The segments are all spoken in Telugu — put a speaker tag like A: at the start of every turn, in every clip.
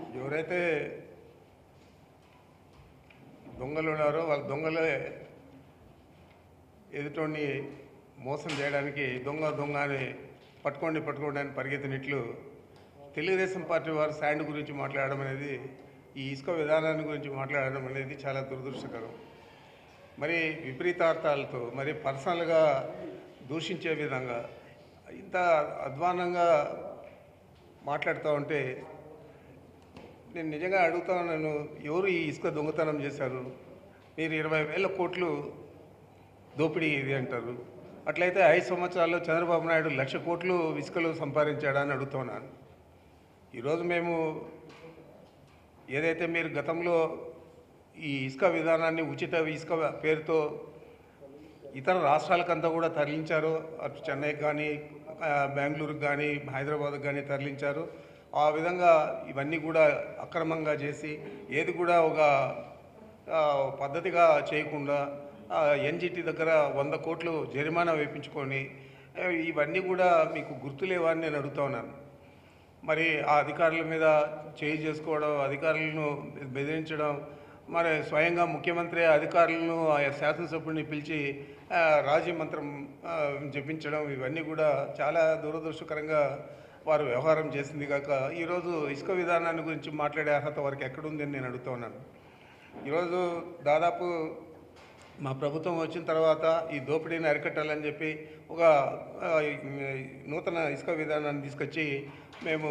A: ఎవరైతే దొంగలు ఉన్నారో వాళ్ళ దొంగలే ఎదుటోడిని మోసం చేయడానికి దొంగ దొంగ అని పట్టుకోండి అని పరిగెత్తినట్లు తెలుగుదేశం పార్టీ వారు శాండ్ గురించి మాట్లాడడం అనేది, ఈ ఇసుక విధానాన్ని గురించి మాట్లాడడం అనేది చాలా దురదృష్టకరం. మరి విపరీతార్థాలతో మరి పర్సనల్గా దూషించే విధంగా ఇంత అధ్వానంగా మాట్లాడుతూ ఉంటే నేను నిజంగా అడుగుతా ఉన్నాను, ఎవరు ఈ ఇసుక దొంగతనం చేశారు? మీరు 20,000 కోట్లు దోపిడీ ఇది అంటారు. అట్లయితే 5 సంవత్సరాల్లో చంద్రబాబు నాయుడు 1,00,000 కోట్లు ఇసుకలు సంపాదించాడని అడుగుతున్నాను. ఈరోజు మేము ఏదైతే మీరు గతంలో ఈ ఇసుక విధానాన్ని ఉచిత ఇసుక పేరుతో ఇతర రాష్ట్రాలకంతా కూడా తరలించారు. అటు చెన్నైకి కానీ, బెంగళూరుకి కానీ, హైదరాబాద్కి కానీ తరలించారు. ఆ విధంగా ఇవన్నీ కూడా అక్రమంగా చేసి ఏది కూడా ఒక పద్ధతిగా చేయకుండా ఎన్జిటి దగ్గర 100 కోట్లు జరిమానా వేయించుకొని ఇవన్నీ కూడా మీకు గుర్తులేవా అని నేను అడుగుతా ఉన్నాను. మరి ఆ అధికారుల మీద చేయి చేసుకోవడం, అధికారులను బెదిరించడం, మరి స్వయంగా ముఖ్యమంత్రి అధికారులను శాసనసభ్యుడిని పిలిచి రాజీ మంత్రం జపించడం, ఇవన్నీ కూడా చాలా దురదృష్టకరంగా వారు వ్యవహారం చేసింది కాక ఈరోజు ఇసుక విధానాన్ని గురించి మాట్లాడే అర్హత వారికి ఎక్కడుందని నేను అడుగుతూ ఉన్నాను. ఈరోజు దాదాపు మా ప్రభుత్వం వచ్చిన తర్వాత ఈ దోపిడీని అరికట్టాలని చెప్పి ఒక నూతన ఇసుక విధానాన్ని తీసుకొచ్చి మేము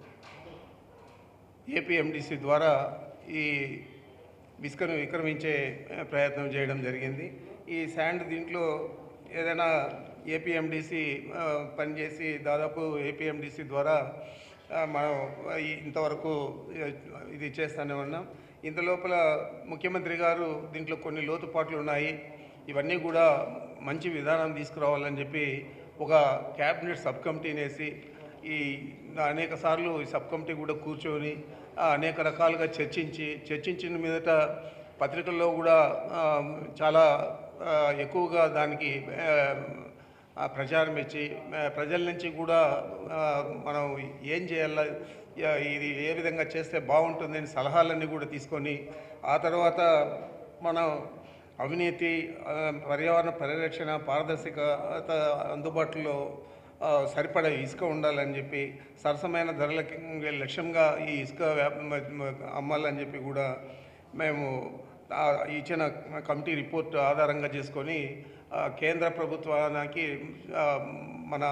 A: ఏపీఎండిసి ద్వారా ఈ ఇసుకను విక్రమించే ప్రయత్నం చేయడం జరిగింది. ఈ శాండ్ దీంట్లో ఏదైనా ఏపీఎండిసి పనిచేసి దాదాపు ఏపీఎండిసి ద్వారా మనం ఇంతవరకు ఇది చేస్తూనే ఉన్నాం. ఇంత లోపల ముఖ్యమంత్రి గారు దీంట్లో కొన్ని లోతుపాట్లు ఉన్నాయి, ఇవన్నీ కూడా మంచి విధానం తీసుకురావాలని చెప్పి ఒక క్యాబినెట్ సబ్ కమిటీని వేసి ఈ అనేక సార్లు ఈ సబ్ కమిటీ కూడా కూర్చొని అనేక రకాలుగా చర్చించిన మీదట పత్రికల్లో కూడా చాలా ఎక్కువగా దానికి ప్రచారం ఇచ్చి ప్రజల నుంచి కూడా మనం ఏం చేయాలి, ఇది ఏ విధంగా చేస్తే బాగుంటుందని సలహాలన్నీ కూడా తీసుకొని ఆ తర్వాత మనం అవినీతి, పర్యావరణ పరిరక్షణ, పారదర్శకత అందుబాటులో సరిపడా ఇసుక ఉండాలని చెప్పి సరసమైన ధరలకి లక్ష్యంగా ఈ ఇసుక అమ్మాలని చెప్పి కూడా మేము ఇచ్చిన కమిటీ రిపోర్ట్ ఆధారంగా చేసుకొని కేంద్ర ప్రభుత్వానికి మన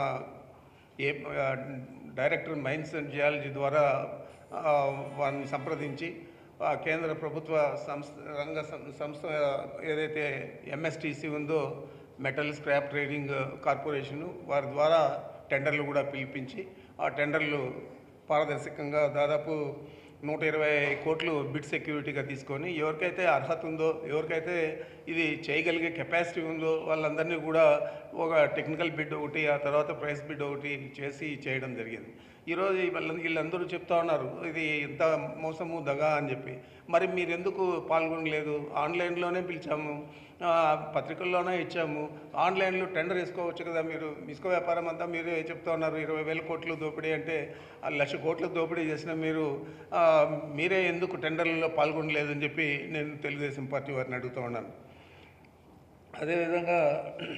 A: డైరెక్టర్ మైన్స్ అండ్ జియాలజీ ద్వారా వారిని సంప్రదించి కేంద్ర ప్రభుత్వ రంగ సంస్థ ఏదైతే ఎంఎస్టీసీ ఉందో, మెటల్ స్క్రాప్ ట్రేడింగ్ కార్పొరేషను, వారి ద్వారా టెండర్లు కూడా పిలిపించి ఆ టెండర్లు పారదర్శకంగా దాదాపు 120 కోట్లు బిడ్ సెక్యూరిటీగా తీసుకొని ఎవరికైతే అర్హత ఉందో, ఎవరికైతే ఇది చేయగలిగే కెపాసిటీ ఉందో వాళ్ళందరినీ కూడా ఒక టెక్నికల్ బిడ్ ఒకటి, ఆ తర్వాత ప్రైస్ బిడ్ ఒకటి చేసి చేయడం జరిగింది. ఈరోజు వీళ్ళందరూ చెప్తా ఉన్నారు ఇది ఎంత మోసము దగా అని చెప్పి. మరి మీరు ఎందుకు పాల్గొనలేదు? ఆన్లైన్లోనే పిలిచాము, పత్రికల్లోనే ఇచ్చాము, ఆన్లైన్లో టెండర్ వేసుకోవచ్చు కదా. మీరు ఇసుక వ్యాపారం అంతా మీరే చెప్తా ఉన్నారు 20,000 కోట్లు దోపిడీ అంటే 1,00,000 కోట్లు దోపిడీ చేసిన మీరే ఎందుకు టెండర్లలో పాల్గొనలేదని చెప్పి నేను తెలుగుదేశం పార్టీ వారిని అడుగుతూ ఉన్నాను. అదేవిధంగా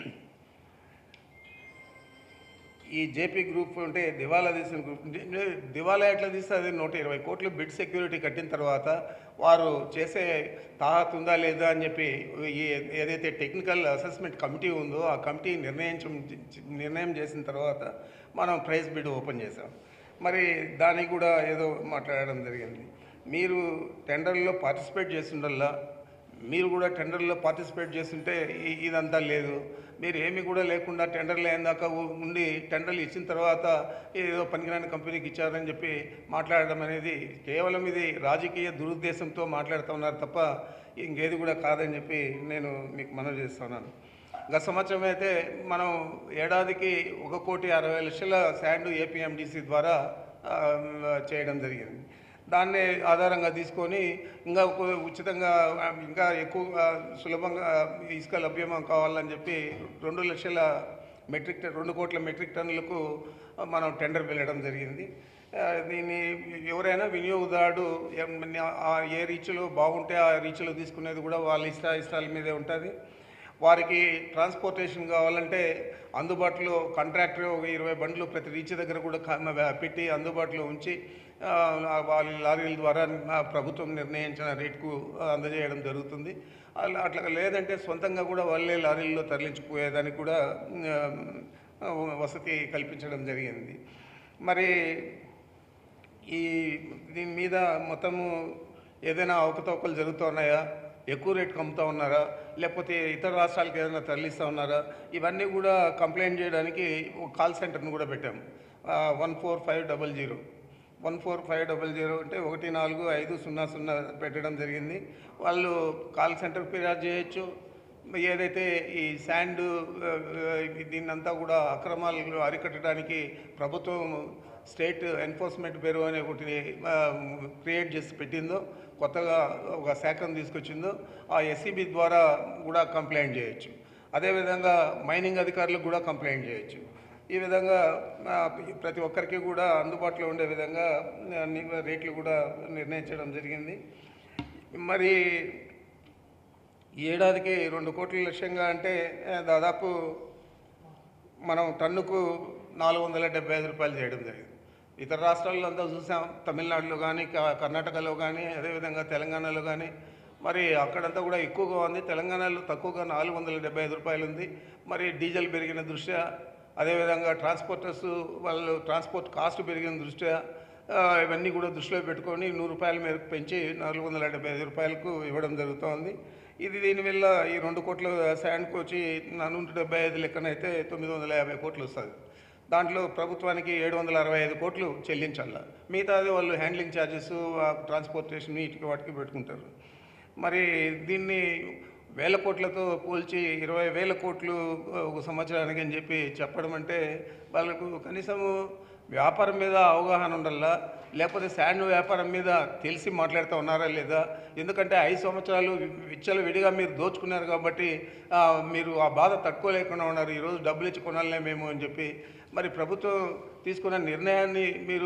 A: ఈ జేపీ గ్రూప్ అంటే దివాలా తీసిన గ్రూప్, దివాలా ఎట్లా తీస్తే అది 120 కోట్లు బిడ్ సెక్యూరిటీ కట్టిన తర్వాత వారు చేసే తాహత్ ఉందా లేదా అని చెప్పి ఏదైతే టెక్నికల్ అసెస్మెంట్ కమిటీ ఉందో ఆ కమిటీ నిర్ణయం చేసిన తర్వాత మనం ప్రైస్ బిడ్ ఓపెన్ చేసాం. మరి దానికి కూడా ఏదో మాట్లాడడం జరిగింది. మీరు టెండర్లో పార్టిసిపేట్ చేసిండల్లా, మీరు కూడా టెండర్లో పార్టిసిపేట్ చేస్తుంటే ఇదంతా లేదు. మీరు ఏమి కూడా లేకుండా టెండర్లు అయ్యేదాకా ఉండి టెండర్లు ఇచ్చిన తర్వాత ఏదో పనికిరాని కంపెనీకి ఇచ్చారని చెప్పి మాట్లాడడం అనేది కేవలం ఇది రాజకీయ దురుద్దేశంతో మాట్లాడుతున్నారు తప్ప ఇంకేది కూడా కాదని చెప్పి నేను మీకు మనవి చేస్తున్నాను. గత సంవత్సరం అయితే మనం ఏడాదికి 1,60,00,000 శాండ్ ఏపీఎండిసి ద్వారా చేయడం జరిగింది. దాన్ని ఆధారంగా తీసుకొని ఇంకా ఉచితంగా ఇంకా ఎక్కువగా సులభంగా ఇసుక లభ్యం కావాలని చెప్పి 2 కోట్ల మెట్రిక్ టన్నులకు మనం టెండర్ వెళ్ళడం జరిగింది. దీన్ని ఎవరైనా వినియోగదారుడు ఏ రీచ్లో బాగుంటే ఆ రీచ్లో తీసుకునేది కూడా వాళ్ళ ఇష్టాల మీదే ఉంటుంది. వారికి ట్రాన్స్పోర్టేషన్ కావాలంటే అందుబాటులో కాంట్రాక్టర్ ఒక 20 బండ్లు ప్రతి రీచ్ దగ్గర కూడా పెట్టి అందుబాటులో ఉంచి వాళ్ళ లారీల ద్వారా ప్రభుత్వం నిర్ణయించిన రేటుకు అందజేయడం జరుగుతుంది. అట్లా లేదంటే సొంతంగా కూడా వాళ్ళే లారీల్లో తరలించిపోయేదానికి కూడా వసతి కల్పించడం జరిగింది. మరి దీని మీద మొత్తము ఏదైనా అవకతవకలు జరుగుతున్నాయా, ఎక్కువ రేటుకి అమ్ముతూ ఉన్నారా, లేకపోతే ఇతర రాష్ట్రాలకు ఏదైనా తరలిస్తూ ఉన్నారా, ఇవన్నీ కూడా కంప్లైంట్ చేయడానికి ఒక కాల్ సెంటర్ను కూడా పెట్టాము. 14500 14500 అంటే 145000 పెట్టడం జరిగింది. వాళ్ళు కాల్ సెంటర్ ఫిర్యాదు చేయొచ్చు. ఏదైతే ఈ శాండ్ దీన్నంతా కూడా అక్రమాలు అరికట్టడానికి ప్రభుత్వం స్టేట్ ఎన్ఫోర్స్మెంట్ బ్యూరో అనే ఒకటి క్రియేట్ చేసి పెట్టిందో, కొత్తగా ఒక శాఖను తీసుకొచ్చిందో, ఆ ఎస్సీబీ ద్వారా కూడా కంప్లైంట్ చేయొచ్చు. అదేవిధంగా మైనింగ్ అధికారులకు కూడా కంప్లైంట్ చేయొచ్చు. ఈ విధంగా ప్రతి ఒక్కరికి కూడా అందుబాటులో ఉండే విధంగా రేట్లు కూడా నిర్ణయించడం జరిగింది. మరి ఏడాదికి 2 కోట్ల లక్ష్యంగా అంటే దాదాపు మనం టన్నుకు 475 రూపాయలు చేయడం జరిగింది. ఇతర రాష్ట్రాల్లో అంతా చూసాం, తమిళనాడులో కానీ కర్ణాటకలో కానీ అదేవిధంగా తెలంగాణలో కానీ. మరి అక్కడంతా కూడా ఎక్కువగా ఉంది. తెలంగాణలో తక్కువగా 475 రూపాయలు ఉంది. మరి డీజిల్ పెరిగిన దృష్ట్యా, అదేవిధంగా ట్రాన్స్పోర్టర్స్ వాళ్ళు ట్రాన్స్పోర్ట్ కాస్ట్ పెరిగిన దృష్ట్యా ఇవన్నీ కూడా దృష్టిలో పెట్టుకొని 100 రూపాయల మేరకు పెంచి 475 రూపాయలకు ఇవ్వడం జరుగుతోంది. దీనివల్ల ఈ 2 కోట్ల శాండ్కి వచ్చి 175 లెక్కనైతే 950 కోట్లు వస్తుంది. దాంట్లో ప్రభుత్వానికి 765 కోట్లు చెల్లించాల. మిగతాది వాళ్ళు హ్యాండ్లింగ్ ఛార్జెస్, ట్రాన్స్పోర్టేషన్ వీటికి వాటికి పెట్టుకుంటారు. మరి దీన్ని 1000 కోట్లతో పోల్చి 20,000 కోట్లు ఒక సంవత్సరానికి అని చెప్పి చెప్పడం అంటే వాళ్ళకు కనీసము వ్యాపారం మీద అవగాహన ఉండాలా, లేకపోతే శాండ్ వ్యాపారం మీద తెలిసి మాట్లాడుతూ ఉన్నారా లేదా? ఎందుకంటే 5 సంవత్సరాలు విడిగా మీరు దోచుకున్నారు కాబట్టి మీరు ఆ బాధ తట్టుకోలేకుండా ఉన్నారు. ఈరోజు డబ్బులు ఇచ్చి కొనాలనే మేము అని చెప్పి మరి ప్రభుత్వం తీసుకున్న నిర్ణయాన్ని మీరు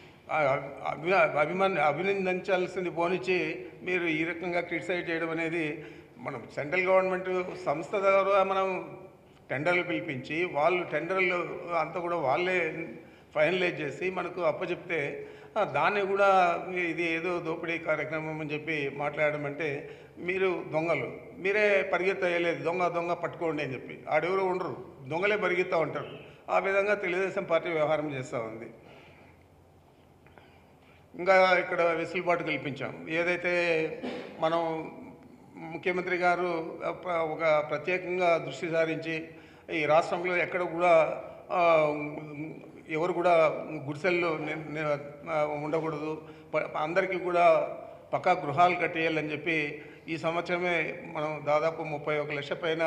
A: అభినందించాల్సింది పోనిచ్చి మీరు ఈ రకంగా క్రిటిసైజ్ చేయడం అనేది, మనం సెంట్రల్ గవర్నమెంట్ సంస్థ ద్వారా మనం టెండర్లు పిలిపించి వాళ్ళు టెండర్లు అంతా కూడా వాళ్ళే ఫైనలైజ్ చేసి మనకు అప్పచెప్తే దాన్ని కూడా ఇది ఏదో దోపిడీ కార్యక్రమం అని చెప్పి మాట్లాడడం అంటే మీరు దొంగలు, మీరే పరిగెత్తలేదు, దొంగ పట్టుకోండి అని చెప్పి ఆడెవరో ఉండరు, దొంగలే పరిగెత్తూ ఉంటారు. ఆ విధంగా తెలుగుదేశం పార్టీ వ్యవహారం చేస్తూ ఉంది. ఇంకా ఇక్కడ వెసులుబాటు కల్పించాం. ఏదైతే మనం ముఖ్యమంత్రి గారు ఒక ప్రత్యేకంగా దృష్టి సారించి ఈ రాష్ట్రంలో ఎక్కడ కూడా ఎవరు కూడా గుడిసెల్లో ఉండకూడదు, అందరికీ కూడా పక్కా గృహాలు కట్టేయాలని చెప్పి ఈ సంవత్సరమే మనం దాదాపు 31 లక్షల పైన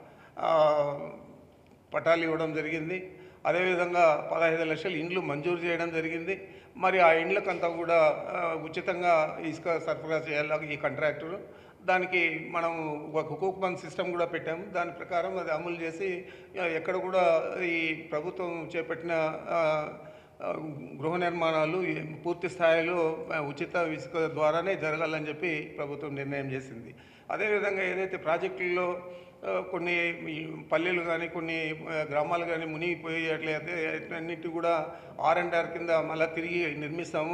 A: పట్టాలు ఇవ్వడం జరిగింది. అదేవిధంగా 15 లక్షల ఇండ్లు మంజూరు చేయడం జరిగింది. మరి ఆ ఇండ్లకంతా కూడా ఉచితంగా ఇసుక సరఫరా చేయాలి ఈ కాంట్రాక్టరు. దానికి మనం ఒక హుకూక్మంద్ సిస్టమ్ కూడా పెట్టాము. దాని ప్రకారం అది అమలు చేసి ఎక్కడ కూడా ఈ ప్రభుత్వం చేపట్టిన గృహ నిర్మాణాలు పూర్తి స్థాయిలో ఉచిత ఇసుక ద్వారానే జరగాలని చెప్పి ప్రభుత్వం నిర్ణయం చేసింది. అదేవిధంగా ఏదైతే ప్రాజెక్టుల్లో కొన్ని పల్లెలు కానీ కొన్ని గ్రామాలు కానీ మునిగిపోయి అట్లయితే అన్నిటి కూడా R&R కింద మళ్ళీ తిరిగి నిర్మిస్తాము.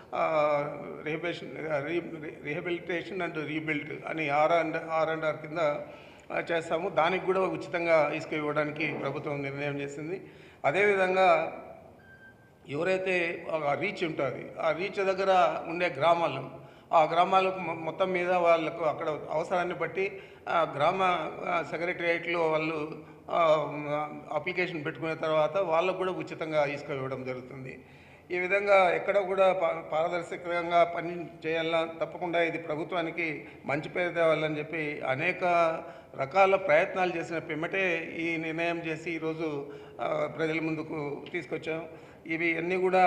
A: రీహబిలిటేషన్ అండ్ రీబిల్డ్ అని R&R కింద చేస్తాము. దానికి కూడా ఉచితంగా ఇసుక ఇవ్వడానికి ప్రభుత్వం నిర్ణయం చేసింది. అదేవిధంగా ఎవరైతే రీచ్ ఉంటుంది, ఆ రీచ్ దగ్గర ఉండే గ్రామాలు, ఆ గ్రామాలకు మొత్తం మీద వాళ్ళకు అక్కడ అవసరాన్ని బట్టి గ్రామ సెక్రటరియట్లో వాళ్ళు అప్లికేషన్ పెట్టుకున్న తర్వాత వాళ్ళకు కూడా ఉచితంగా ఇసుక ఇవ్వడం జరుగుతుంది. ఈ విధంగా ఎక్కడ కూడా పారదర్శకంగా పని చేయాలా, తప్పకుండా ఇది ప్రభుత్వానికి మంచి పేరు తేవాలని చెప్పి అనేక రకాల ప్రయత్నాలు చేసిన పిమ్మటే ఈ నిర్ణయం చేసి ఈరోజు ప్రజల ముందుకు తీసుకొచ్చాం. ఇవి అన్నీ కూడా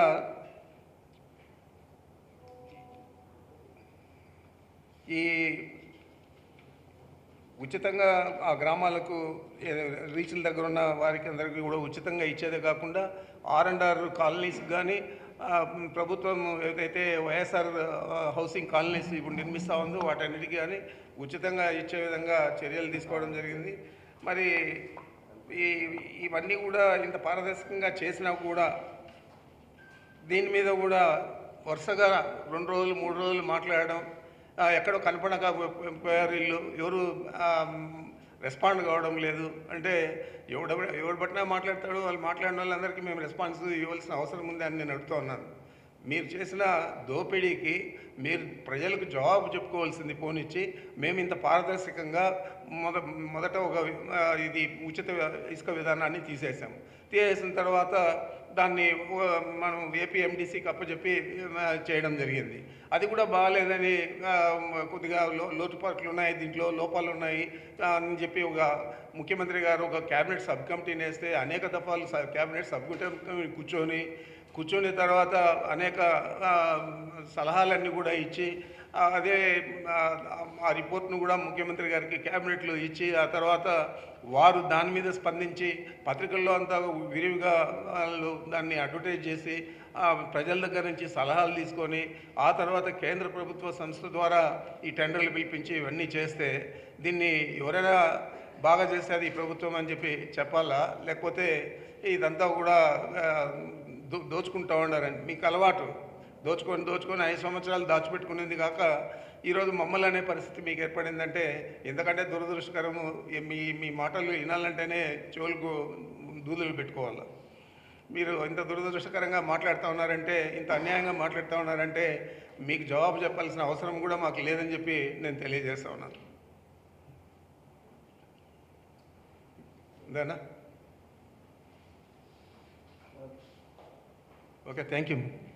A: ఈ ఉచితంగా ఆ గ్రామాలకు రీచ్ల దగ్గర ఉన్న వారికి అందరికీ కూడా ఉచితంగా ఇచ్చేదే కాకుండా R&R కాలనీస్ కానీ ప్రభుత్వం ఏదైతే వైఎస్ఆర్ హౌసింగ్ కాలనీస్ ఇప్పుడు నిర్మిస్తూ ఉందో వాటన్నిటికీ కానీ ఉచితంగా ఇచ్చే విధంగా చర్యలు తీసుకోవడం జరిగింది. మరి ఈ ఇవన్నీ కూడా ఇంత పారదర్శకంగా చేసినా కూడా దీని మీద కూడా వరుసగా 2 రోజులు 3 రోజులు మాట్లాడడం, ఎక్కడో కనపడకపోయారు వీళ్ళు, ఎవరు రెస్పాండ్ కావడం లేదు. అంటే ఎవడు పట్టినా మాట్లాడతాడు, వాళ్ళు మాట్లాడిన వాళ్ళందరికీ మేము రెస్పాన్స్ ఇవ్వాల్సిన అవసరం ఉంది అని నేను అడుగుతూ ఉన్నాను. మీరు చేసిన దోపిడీకి మీరు ప్రజలకు జవాబు చెప్పుకోవాల్సింది పోనిచ్చి మేము ఇంత పారదర్శకంగా మొదట ఒక ఇది ఉచిత ఇసుక విధానాన్ని తీసేసాం. తీసేసిన తర్వాత దాన్ని మనం ఏపీఎండిసికి అప్పచెప్పి చేయడం జరిగింది. అది కూడా బాగాలేదని కొద్దిగా లోటుపాట్లు ఉన్నాయి, దీంట్లో లోపాలు ఉన్నాయి అని చెప్పి ఒక ముఖ్యమంత్రి గారు ఒక క్యాబినెట్ సబ్ కమిటీని వేస్తే అనేక దఫాలు క్యాబినెట్ సబ్ కమిటీ కూర్చొని తర్వాత అనేక సలహాలన్నీ కూడా ఇచ్చి అదే ఆ రిపోర్ట్ను కూడా ముఖ్యమంత్రి గారికి క్యాబినెట్లో ఇచ్చి ఆ తర్వాత వారు దాని మీద స్పందించి పత్రికల్లో అంతా విరివిగా వాళ్ళు దాన్ని అడ్వర్టైజ్ చేసి ప్రజల దగ్గర నుంచి సలహాలు తీసుకొని ఆ తర్వాత కేంద్ర ప్రభుత్వ సంస్థ ద్వారా ఈ టెండర్లు పిలిపించి ఇవన్నీ చేస్తే దీన్ని ఎవరైనా బాగా చేసేది ఈ ప్రభుత్వం అని చెప్పి చెప్పాలా, లేకపోతే ఇదంతా కూడా దోచుకుంటూ ఉన్నారండి. మీకు అలవాటు దోచుకొని 5 సంవత్సరాలు దాచిపెట్టుకునేది కాక ఈరోజు మమ్మల్ని అనే పరిస్థితి మీకు ఏర్పడిందంటే ఎందుకంటే దురదృష్టకరము. మీ మాటలు వినాలంటేనే చెవులకు దూదులు పెట్టుకోవాలి. మీరు ఇంత దురదృష్టకరంగా మాట్లాడుతూ ఉన్నారంటే, ఇంత అన్యాయంగా మాట్లాడుతూ ఉన్నారంటే మీకు జవాబు చెప్పాల్సిన అవసరం కూడా మాకు లేదని చెప్పి నేను తెలియజేస్తూ ఉన్నాను. అంతేనా? Okay, thank you.